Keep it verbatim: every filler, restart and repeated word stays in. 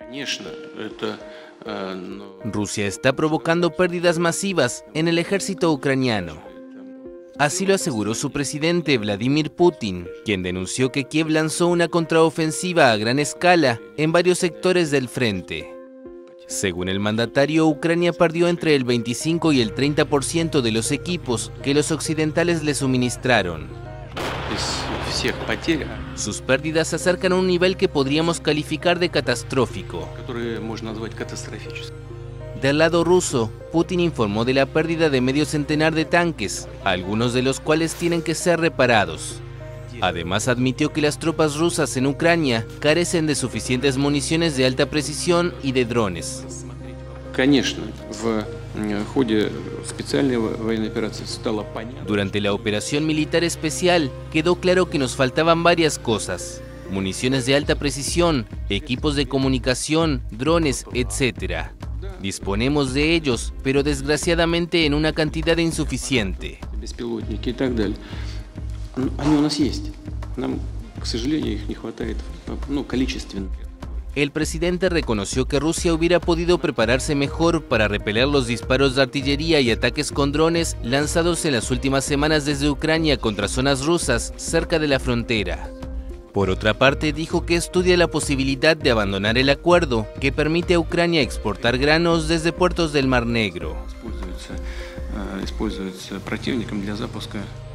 Rusia está provocando pérdidas masivas en el ejército ucraniano. Así lo aseguró su presidente Vladimir Putin, quien denunció que Kiev lanzó una contraofensiva a gran escala en varios sectores del frente. Según el mandatario, Ucrania perdió entre el veinticinco y el treinta por ciento de los equipos que los occidentales le suministraron. Sus pérdidas se acercan a un nivel que podríamos calificar de catastrófico. Del lado ruso, Putin informó de la pérdida de medio centenar de tanques, algunos de los cuales tienen que ser reparados. Además, admitió que las tropas rusas en Ucrania carecen de suficientes municiones de alta precisión y de drones. Durante la operación militar especial, quedó claro que nos faltaban varias cosas: municiones de alta precisión, equipos de comunicación, drones, etcétera. Disponemos de ellos, pero desgraciadamente en una cantidad insuficiente. El presidente reconoció que Rusia hubiera podido prepararse mejor para repeler los disparos de artillería y ataques con drones lanzados en las últimas semanas desde Ucrania contra zonas rusas cerca de la frontera. Por otra parte, dijo que estudia la posibilidad de abandonar el acuerdo que permite a Ucrania exportar granos desde puertos del Mar Negro.